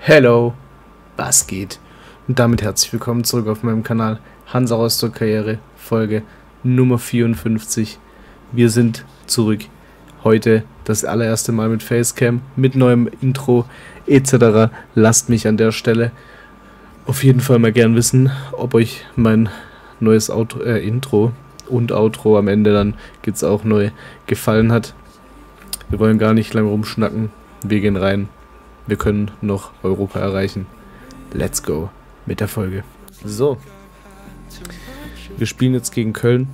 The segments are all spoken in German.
Hello, was geht? Und damit herzlich willkommen zurück auf meinem Kanal Hansa Rostock Karriere, Folge Nummer 54. Wir sind zurück. Heute das allererste Mal mit Facecam, mit neuem Intro etc. Lasst mich an der Stelle auf jeden Fall mal gern wissen, ob euch mein neues Intro und Outro am Ende dann gibt's auch neu gefallen hat. Wir wollen gar nicht lange rumschnacken. Wir gehen rein. Wir können noch Europa erreichen. Let's go mit der Folge. So. Wir spielen jetzt gegen Köln.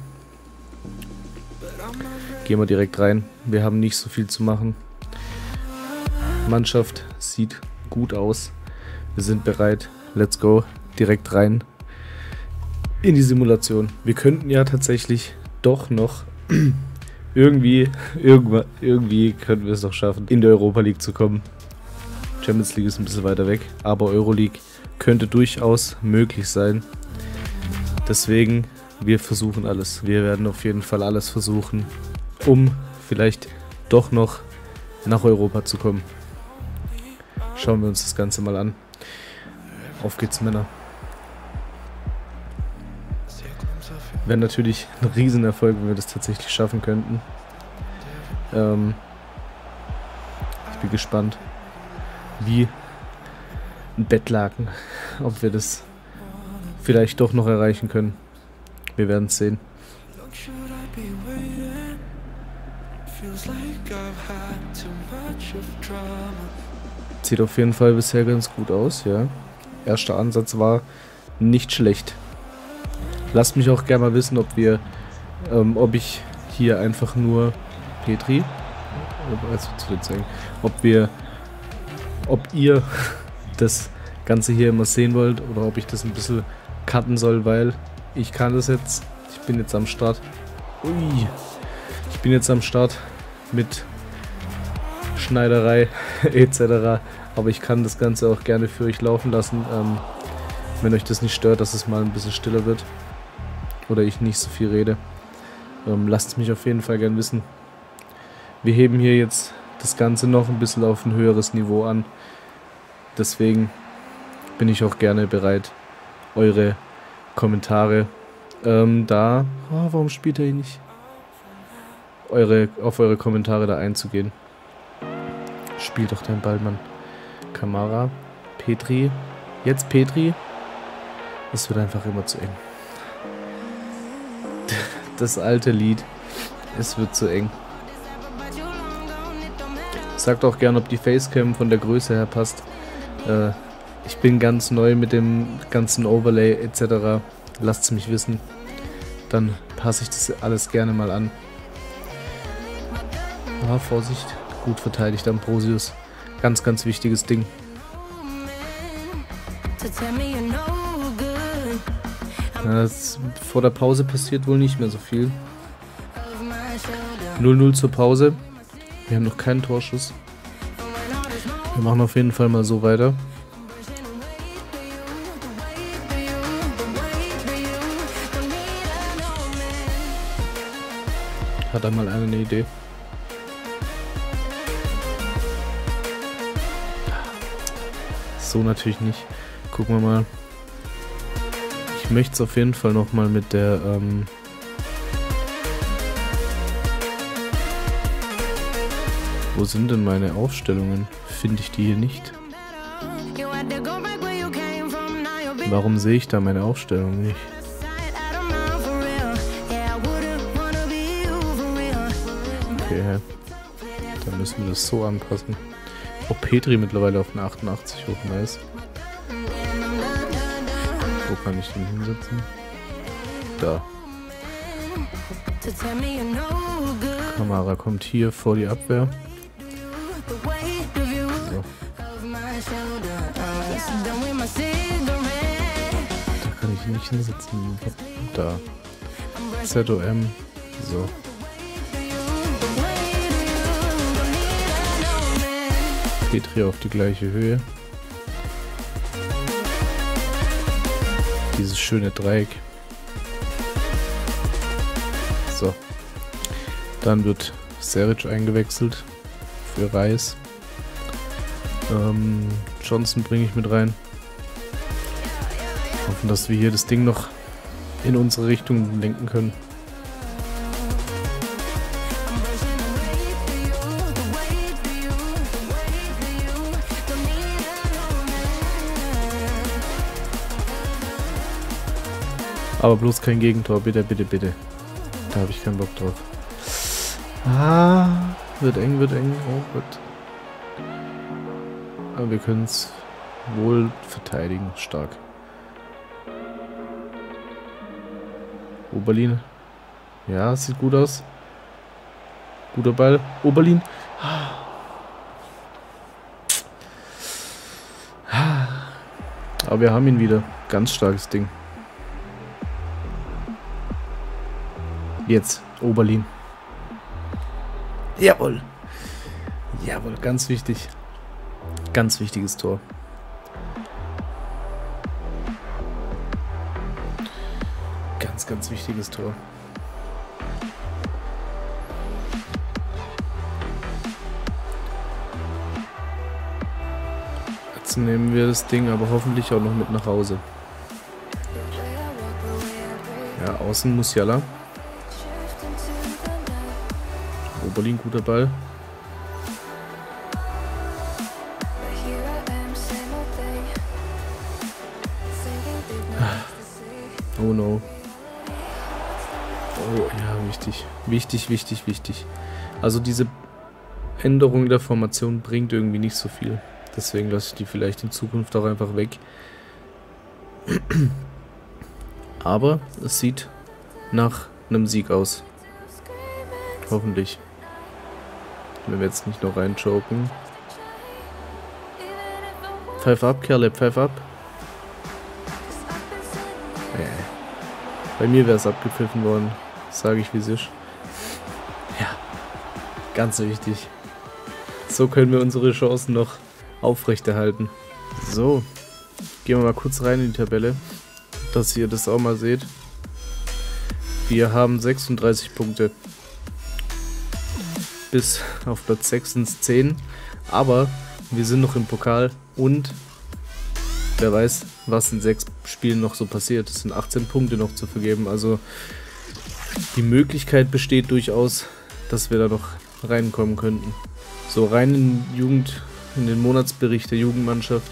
Gehen wir direkt rein. Wir haben nicht so viel zu machen. Mannschaft sieht gut aus. Wir sind bereit. Let's go. Direkt rein in die Simulation. Wir könnten ja tatsächlich doch noch irgendwie könnten wir es noch schaffen, in die Europa League zu kommen. Champions League ist ein bisschen weiter weg, aber Euroleague könnte durchaus möglich sein. Deswegen, wir versuchen alles. Wir werden auf jeden Fall alles versuchen, um vielleicht doch noch nach Europa zu kommen. Schauen wir uns das Ganze mal an. Auf geht's, Männer. Wäre natürlich ein Riesenerfolg, wenn wir das tatsächlich schaffen könnten. Ich bin gespannt, wie ein Bettlaken, ob wir das vielleicht doch noch erreichen können. Wir werden es sehen. Sieht auf jeden Fall bisher ganz gut aus, ja. Erster Ansatz war nicht schlecht. Lasst mich auch gerne mal wissen, ob ich hier einfach nur Petri, ob ihr das Ganze hier immer sehen wollt oder ob ich das ein bisschen cutten soll, weil ich kann das jetzt, ich bin jetzt am Start. Ui, ich bin jetzt am Start mit Schneiderei etc. Aber ich kann das Ganze auch gerne für euch laufen lassen, wenn euch das nicht stört, dass es mal ein bisschen stiller wird. Oder ich nicht so viel rede. Lasst es mich auf jeden Fall gern wissen. Wir heben hier jetzt das Ganze noch ein bisschen auf ein höheres Niveau an. Deswegen bin ich auch gerne bereit, eure Kommentare warum spielt er hier nicht? Auf eure Kommentare da einzugehen. Spiel doch dein Ball, Mann. Kamara, Petri. Jetzt Petri. Es wird einfach immer zu eng. Das alte Lied. Es wird zu eng. Sagt auch gern, ob die Facecam von der Größe her passt. Ich bin ganz neu mit dem ganzen Overlay etc. Lasst es mich wissen. Dann passe ich das alles gerne mal an. Ah, Vorsicht. Gut verteidigt Ambrosius. Ganz, ganz wichtiges Ding. Vor der Pause passiert wohl nicht mehr so viel. 0-0 zur Pause. Wir haben noch keinen Torschuss. Wir machen auf jeden Fall mal so weiter. Hat einmal einer eine Idee? So natürlich nicht. Gucken wir mal. Ich möchte es auf jeden Fall nochmal mit der wo sind denn meine Aufstellungen? Finde ich die hier nicht? Warum sehe ich da meine Aufstellung nicht? Okay, dann müssen wir das so anpassen. Oh, Petri mittlerweile auf eine 88 hoch, nice. Wo kann ich den hinsetzen? Da. Kamera kommt hier vor die Abwehr. So. Da kann ich nicht hinsetzen. Da. ZOM. So. Petri auf die gleiche Höhe. Dieses schöne Dreieck. So. Dann wird Seric eingewechselt für Reis. Johnson bringe ich mit rein. Hoffen, dass wir hier das Ding noch in unsere Richtung lenken können. Aber bloß kein Gegentor, bitte, bitte, bitte. Da habe ich keinen Bock drauf. Ah, wird eng, oh Gott. Aber wir können es wohl verteidigen, stark. Oberlin. Ja, sieht gut aus. Guter Ball. Oberlin. Aber wir haben ihn wieder. Ganz starkes Ding. Jetzt, Oberlin. Jawohl. Jawohl, ganz wichtig. Ganz wichtiges Tor. Ganz, ganz wichtiges Tor. Jetzt nehmen wir das Ding aber hoffentlich auch noch mit nach Hause. Ja, außen Musiala. Oberlin, guter Ball. Oh no. Oh ja, wichtig. Wichtig, wichtig, wichtig. Also diese Änderung der Formation bringt irgendwie nicht so viel. Deswegen lasse ich die vielleicht in Zukunft auch einfach weg. Aber es sieht nach einem Sieg aus. Hoffentlich. Wenn wir jetzt nicht noch reinchoken. Pfeif ab, Kerle, pfeif ab. Bei mir wäre es abgepfiffen worden. Sage ich, wie es ist. Ja, ganz wichtig. So können wir unsere Chancen noch aufrechterhalten. So, gehen wir mal kurz rein in die Tabelle, dass ihr das auch mal seht. Wir haben 36 Punkte. Bis auf Platz 6 sind es 10. Aber wir sind noch im Pokal und wer weiß, was in 6 Spielen noch so passiert. Es sind 18 Punkte noch zu vergeben. Also die Möglichkeit besteht durchaus, dass wir da noch reinkommen könnten. So, rein in den Monatsbericht der Jugendmannschaft.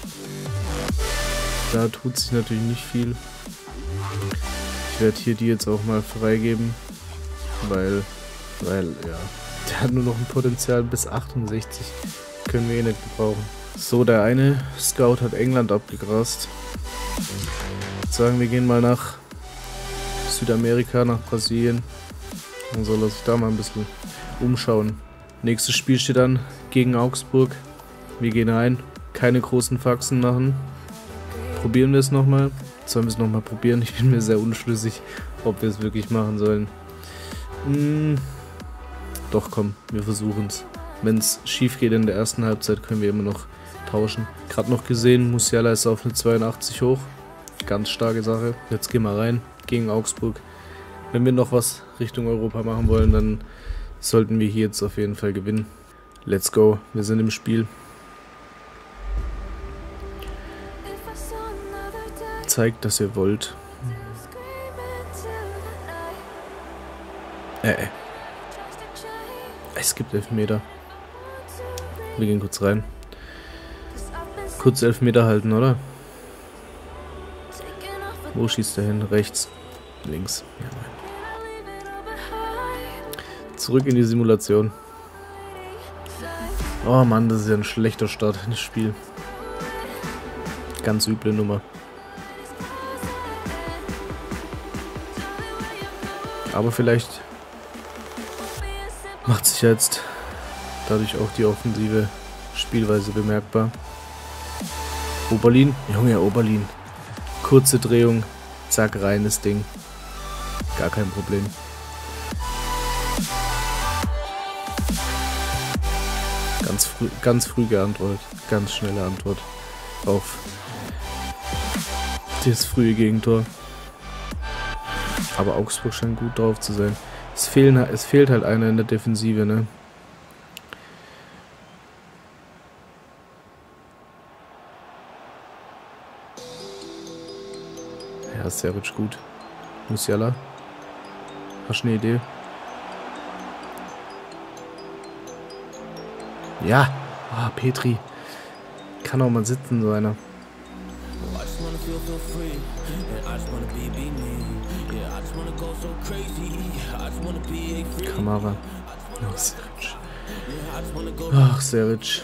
Da tut sich natürlich nicht viel. Ich werde hier die jetzt auch mal freigeben, weil ja, der hat nur noch ein Potenzial bis 68. Können wir eh nicht gebrauchen. So, der eine Scout hat England abgegrast. Ich würde sagen, wir gehen mal nach Südamerika, nach Brasilien. Dann soll er sich da mal ein bisschen umschauen. Nächstes Spiel steht an gegen Augsburg. Wir gehen rein. Keine großen Faxen machen. Probieren wir es nochmal. Sollen wir es nochmal probieren? Ich bin mir sehr unschlüssig, ob wir es wirklich machen sollen. Doch, komm, wir versuchen es. Wenn es schief geht in der ersten Halbzeit, können wir immer noch tauschen. Gerade noch gesehen, Musiala ist auf eine 82 hoch. Ganz starke Sache. Jetzt gehen wir rein gegen Augsburg. Wenn wir noch was Richtung Europa machen wollen, dann sollten wir hier jetzt auf jeden Fall gewinnen. Let's go, wir sind im Spiel. Zeigt, dass ihr wollt. Es gibt Elfmeter. Wir gehen kurz rein. Kurz Elfmeter halten, oder? Wo schießt er hin? Rechts. Links. Ja. Zurück in die Simulation. Oh Mann, das ist ja ein schlechter Start in das Spiel. Ganz üble Nummer. Aber vielleicht macht sich jetzt dadurch auch die offensive Spielweise bemerkbar. Oberlin, Junge, Oberlin. Kurze Drehung, zack, reines Ding. Gar kein Problem. Ganz früh geantwortet. Ganz schnelle Antwort auf das frühe Gegentor. Aber Augsburg scheint gut drauf zu sein. Es fehlt halt einer in der Defensive, ne? Ja, Seric gut. Musiala. Hast du eine Idee? Ja! Ah, Petri. Kann auch mal sitzen, so einer. Kamera. Ach, Seric. Ach, Seric.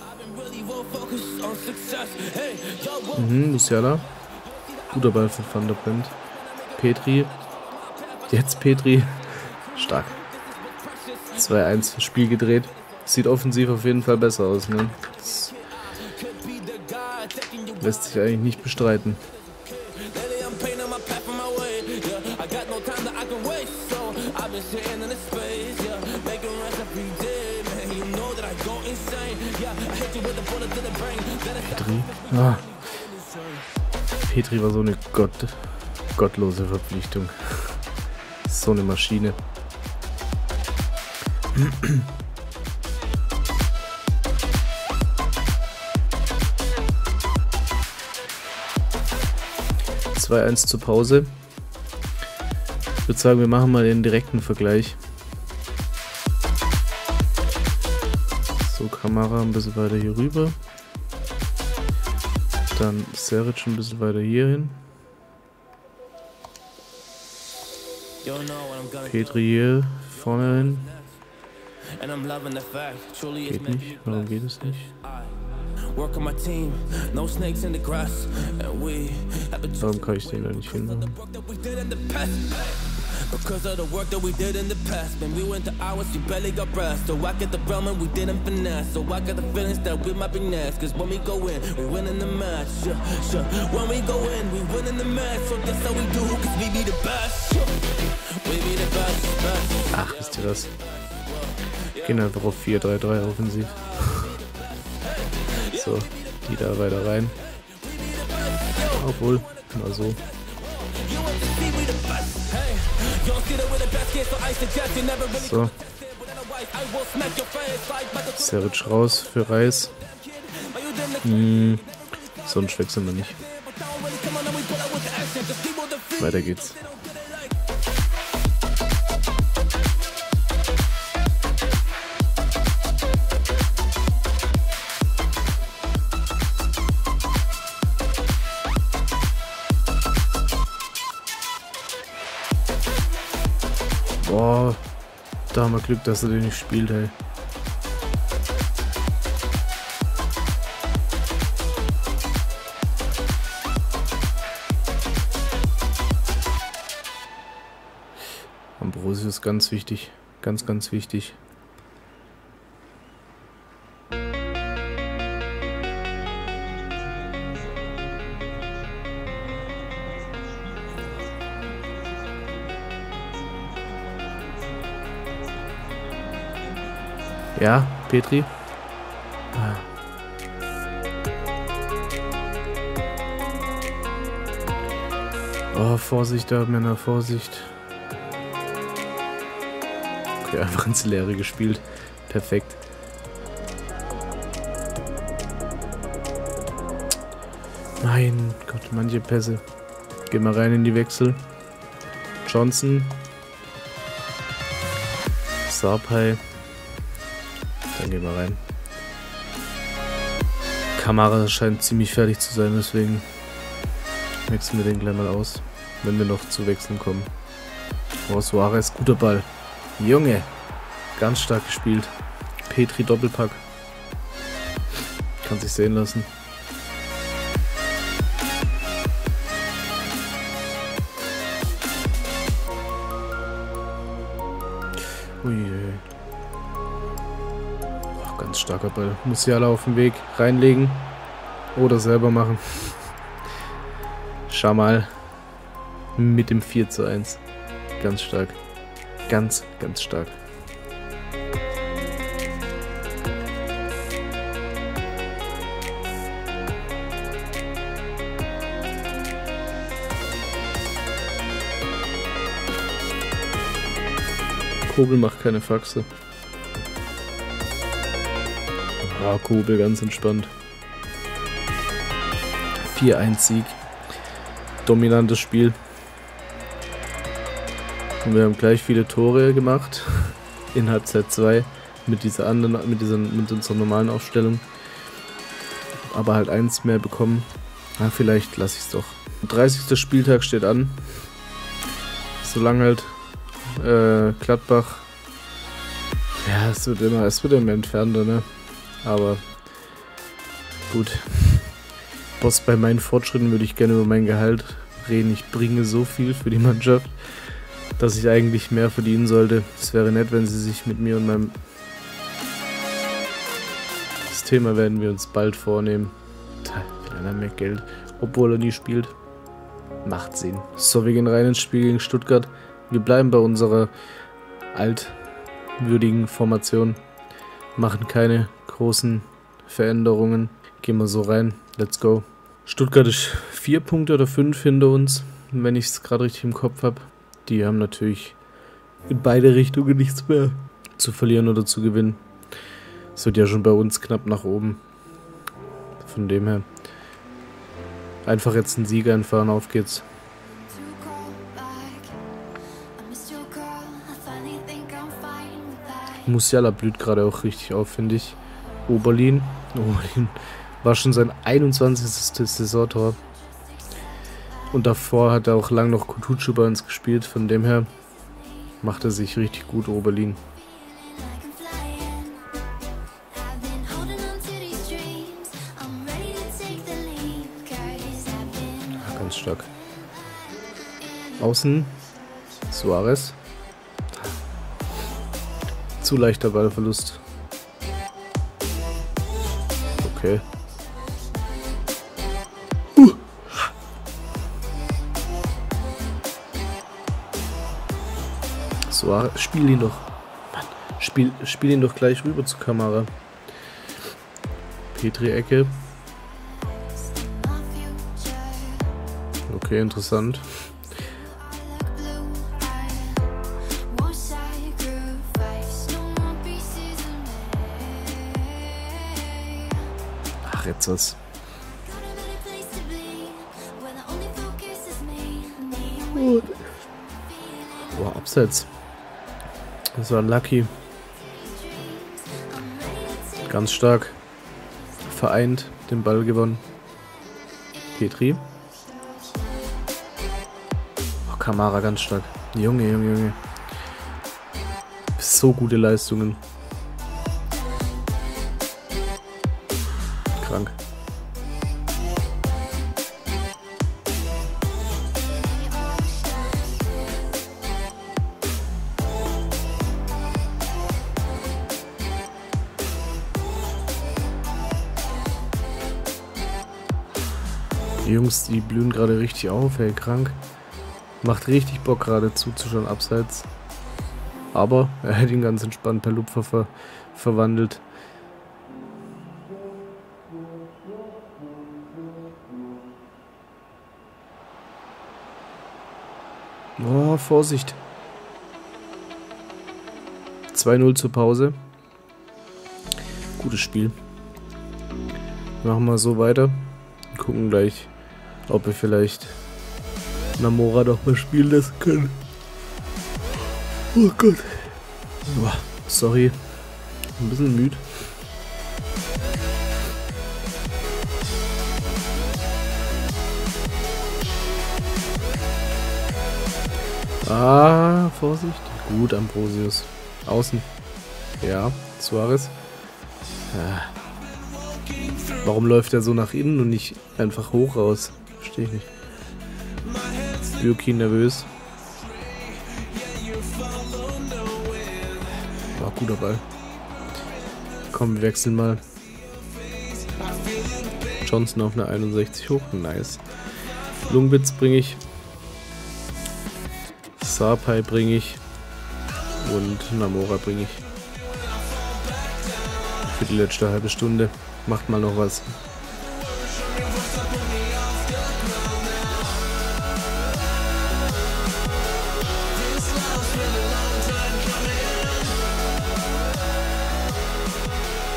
Musiala. Guter Ball von Van der Brent. Petri. Jetzt Petri. Stark. 2-1 Spiel gedreht. Sieht offensiv auf jeden Fall besser aus, ne? Das lässt sich eigentlich nicht bestreiten. Petri. Ah. Petri war so eine gottlose Verpflichtung. So eine Maschine. Zur Pause. Ich würde sagen, wir machen mal den direkten Vergleich. So, Kamera ein bisschen weiter hier rüber. Dann Seric ein bisschen weiter hier hin. Petri hier vorne hin. Geht nicht. Warum geht es nicht? Warum kann ich den da nicht hinmachen? Because of the work that we did in the past, when we went to hours, we barely got rest. So I get the realm and we didn't finesse. So I got the feelings that we might be next. Cause when we go in, we win in the match. When we go in, we win in the match. So that's how we do, cause we be the best. We be the best. Ach, wisst ihr was? Gehen einfach auf 4-3-3 offensiv. So, die da weiter rein. Obwohl, mal so. So. Seric raus für Reis. Sonst wechseln wir nicht. Weiter geht's. Boah, da haben wir Glück, dass er den nicht spielt, ey. Ambrosius ganz wichtig, ganz wichtig. Ja, Petri. Ah. Oh, Vorsicht da, Männer, Vorsicht. Okay, einfach ins Leere gespielt. Perfekt. Mein Gott, manche Pässe. Gehen wir rein in die Wechsel. Johnson. Sarpei. Dann gehen wir rein. Kamera scheint ziemlich fertig zu sein, deswegen wechseln wir den gleich mal aus, wenn wir noch zu wechseln kommen. Oh, Suarez, guter Ball. Junge, ganz stark gespielt. Petri Doppelpack. Kann sich sehen lassen. Ui. Ganz starker Ball. Musiala auf dem Weg. Reinlegen. Oder selber machen. Schau mal. Mit dem 4:1. Ganz stark. Ganz stark. Kobel macht keine Faxe. Ah, Kobel ganz entspannt. 4:1 Sieg. dominantes Spiel. Und wir haben gleich viele Tore gemacht in Halbzeit 2 mit dieser anderen, mit unserer normalen Aufstellung. Aber halt eins mehr bekommen. Ja, vielleicht lasse ich es doch. Der 30. Spieltag steht an. Solange halt Gladbach. Ja, es wird immer entfernter, ne? Aber gut. Boss, bei meinen Fortschritten würde ich gerne über mein Gehalt reden. Ich bringe so viel für die Mannschaft, dass ich eigentlich mehr verdienen sollte. Es wäre nett, wenn sie sich mit mir und meinem... Das Thema werden wir uns bald vornehmen. Will einer mehr Geld, obwohl er nie spielt. Macht Sinn. So, wir gehen rein ins Spiel gegen Stuttgart. Wir bleiben bei unserer altwürdigen Formation. Machen keine großen Veränderungen. Gehen wir so rein. Let's go. Stuttgart ist 4 Punkte oder 5 hinter uns, wenn ich es gerade richtig im Kopf habe. Die haben natürlich in beide Richtungen nichts mehr zu verlieren oder zu gewinnen. Es wird ja schon bei uns knapp nach oben. Von dem her. Einfach jetzt einen Sieg einfahren, auf geht's. Musiala blüht gerade auch richtig auf, finde ich. Oberlin war schon sein 21. Saisontor. Und davor hat er auch lang noch Kutucu bei uns gespielt. Von dem her macht er sich richtig gut, Oberlin. Ja, ganz stark. Außen Suarez. Zu leichter Ballverlust. Okay. Suarez, spiel ihn doch. Mann, spiel ihn doch gleich rüber zur Kamera. Petri Ecke. Okay, interessant. Ach, jetzt was. Boah, abseits. Das war lucky. Ganz stark. Vereint, den Ball gewonnen. Petri. Oh, Kamara ganz stark. Junge. So gute Leistungen. Krank. Die Jungs, die blühen gerade richtig auf, ey, krank. Macht richtig Bock gerade zuzuschauen, abseits. Aber er hat ihn ganz entspannt per Lupfer verwandelt. Oh, Vorsicht. 2-0 zur Pause. Gutes Spiel. Machen wir so weiter. Gucken gleich, ob wir vielleicht Namora doch mal spielen lassen können. Oh Gott. Oh, sorry. Ein bisschen müde. Ah, Vorsicht. Gut, Ambrosius. Außen. Ja, Suarez. Ja. Warum läuft er so nach innen und nicht einfach hoch raus? Verstehe ich nicht. Bürki nervös. War guter Ball. Komm, wir wechseln mal. Johnson auf eine 61 hoch. Nice. Lungwitz bringe ich. Sarpei bringe ich. Und Namora bringe ich. Für die letzte halbe Stunde. Macht mal noch was.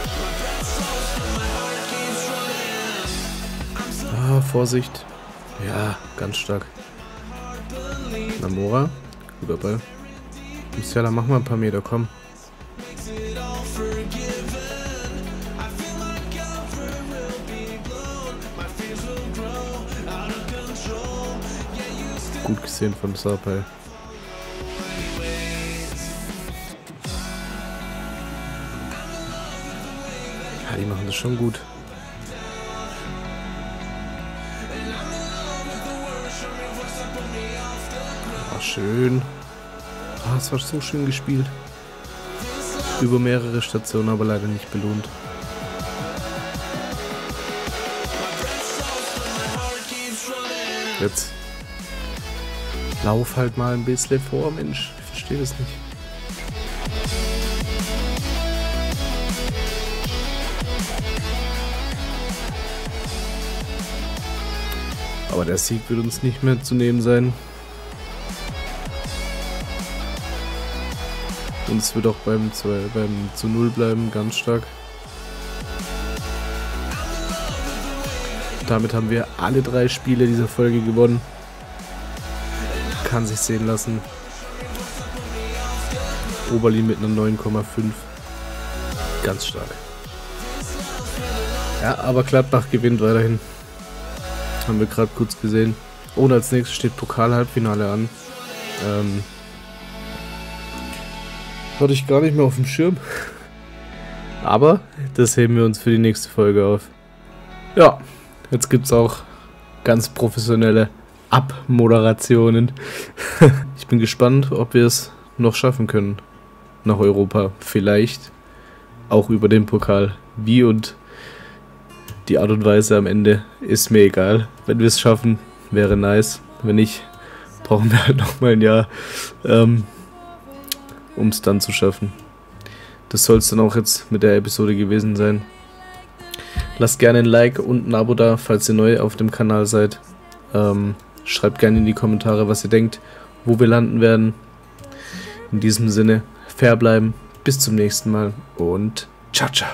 Ah, Vorsicht. Ja, Ja, ganz stark. Namora. Guter Ball. Musiala, mach mal ein paar Meter, komm. Gut gesehen von Sarpei. Ja, die machen das schon gut. Ah, schön. Ah, es war so schön gespielt. Über mehrere Stationen, aber leider nicht belohnt. Jetzt. Lauf halt mal ein bisschen vor, Mensch. Ich verstehe das nicht. Aber der Sieg wird uns nicht mehr zu nehmen sein. Und es wird auch beim zu 0 bleiben, ganz stark. Damit haben wir alle 3 Spiele dieser Folge gewonnen. Kann sich sehen lassen. Oberlin mit einer 9,5. Ganz stark. Ja, aber Gladbach gewinnt weiterhin. Haben wir gerade kurz gesehen. Und als nächstes steht Pokal-Halbfinale an. Hatte ich gar nicht mehr auf dem Schirm. Aber das heben wir uns für die nächste Folge auf. Ja, jetzt gibt es auch ganz professionelle Abmoderationen. Ich bin gespannt, ob wir es noch schaffen können nach Europa. Vielleicht auch über den Pokal. Wie und die Art und Weise am Ende ist mir egal. Wenn wir es schaffen, wäre nice. Wenn nicht, brauchen wir halt noch mal ein Jahr, um es dann zu schaffen. Das soll es dann auch jetzt mit der Episode gewesen sein. Lasst gerne ein Like und ein Abo da, falls ihr neu auf dem Kanal seid. Schreibt gerne in die Kommentare, was ihr denkt, wo wir landen werden. In diesem Sinne, fair bleiben, bis zum nächsten Mal und ciao, ciao.